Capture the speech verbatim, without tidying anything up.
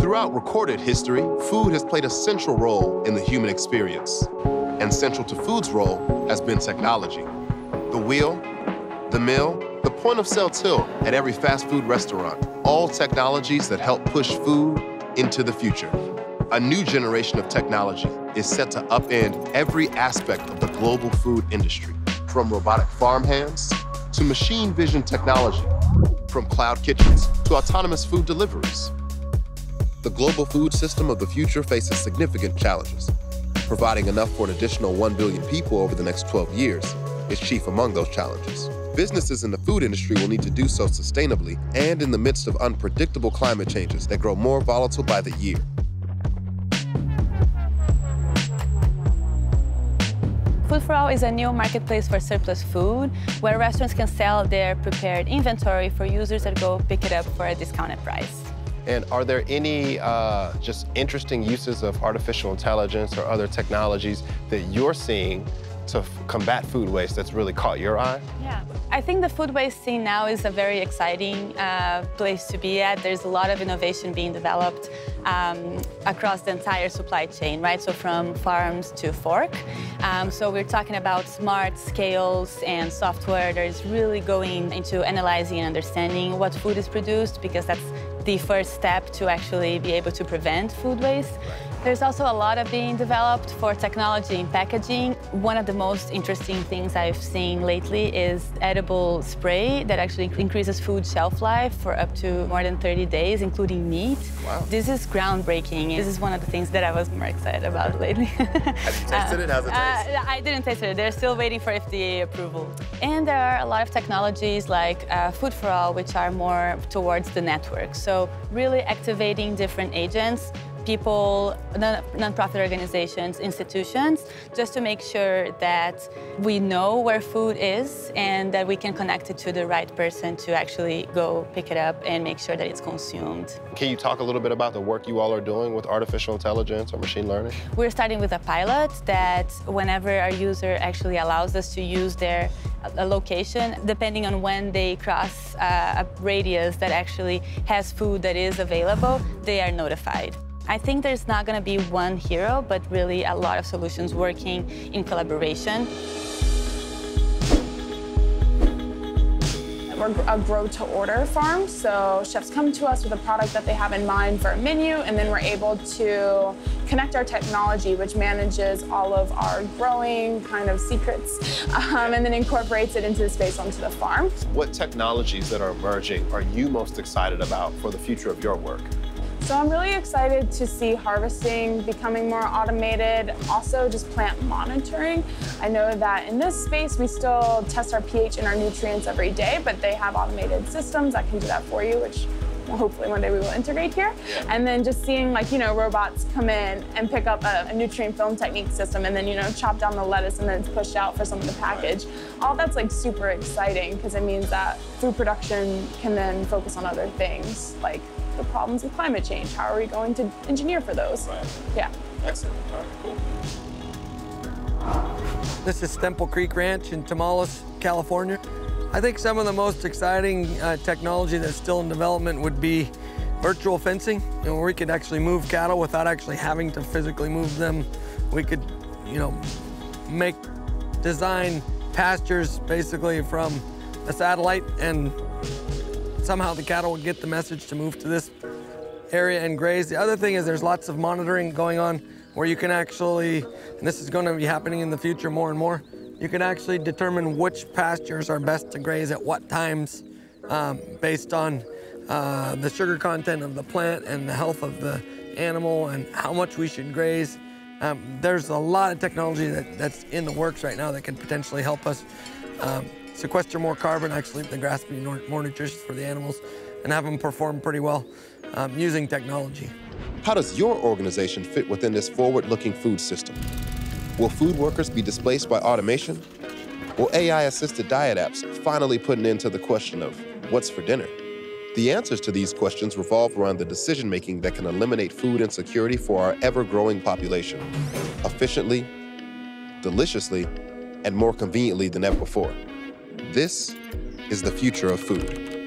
Throughout recorded history, food has played a central role in the human experience. And central to food's role has been technology. The wheel, the mill, the point-of-sale till at every fast food restaurant, all technologies that help push food into the future. A new generation of technology is set to upend every aspect of the global food industry, from robotic farmhands to machine vision technology, from cloud kitchens to autonomous food deliveries. The global food system of the future faces significant challenges. Providing enough for an additional one billion people over the next twelve years is chief among those challenges. Businesses in the food industry will need to do so sustainably and in the midst of unpredictable climate changes that grow more volatile by the year. Food for All is a new marketplace for surplus food where restaurants can sell their prepared inventory for users that go pick it up for a discounted price. And are there any uh, just interesting uses of artificial intelligence or other technologies that you're seeing to combat food waste that's really caught your eye? Yeah, I think the food waste scene now is a very exciting uh, place to be at. There's a lot of innovation being developed um, across the entire supply chain, right? So from farms to fork. Um, so we're talking about smart scales and software that is really going into analyzing and understanding what food is produced, because that's the first step to actually be able to prevent food waste. There's also a lot of being developed for technology in packaging. One of the most interesting things I've seen lately is edible spray that actually increases food shelf life for up to more than thirty days, including meat. Wow. This is groundbreaking. This is one of the things that I was more excited about lately. Have you tasted it? How's it taste? Uh, I didn't taste it. They're still waiting for F D A approval. And there are a lot of technologies like uh, Food for All, which are more towards the network. So really activating different agents, people, non-profit organizations, institutions, just to make sure that we know where food is and that we can connect it to the right person to actually go pick it up and make sure that it's consumed. Can you talk a little bit about the work you all are doing with artificial intelligence or machine learning? We're starting with a pilot that whenever our user actually allows us to use their a location, depending on when they cross uh, a radius that actually has food that is available, they are notified. I think there's not going to be one hero, but really a lot of solutions working in collaboration. We're a grow-to-order farm, so chefs come to us with a product that they have in mind for a menu, and then we're able to connect our technology, which manages all of our growing kind of secrets, um, and then incorporates it into the space onto the farm. What technologies that are emerging are you most excited about for the future of your work? So I'm really excited to see harvesting becoming more automated, also just plant monitoring. I know that in this space, we still test our pH and our nutrients every day, but they have automated systems that can do that for you, which well, hopefully one day we will integrate here. And then just seeing like, you know, robots come in and pick up a, a nutrient film technique system and then, you know, chop down the lettuce and then it's pushed out for someone to package. All that's like super exciting because it means that food production can then focus on other things like the problems with climate change. How are we going to engineer for those? Right. Yeah. Excellent. All right, cool. This is Temple Creek Ranch in Tamales, California. I think some of the most exciting uh, technology that's still in development would be virtual fencing, you know, where we could actually move cattle without actually having to physically move them. We could, you know, make, design pastures basically from a satellite, and somehow the cattle would get the message to move to this area and graze. The other thing is there's lots of monitoring going on where you can actually, and this is going to be happening in the future more and more, you can actually determine which pastures are best to graze at what times um, based on uh, the sugar content of the plant and the health of the animal and how much we should graze. Um, there's a lot of technology that, that's in the works right now that could potentially help us um, sequester more carbon, actually the grass be more, more nutritious for the animals, and have them perform pretty well um, using technology. How does your organization fit within this forward-looking food system? Will food workers be displaced by automation? Will A I-assisted diet apps finally put an end to the question of what's for dinner? The answers to these questions revolve around the decision-making that can eliminate food insecurity for our ever-growing population, efficiently, deliciously, and more conveniently than ever before. This is the future of food.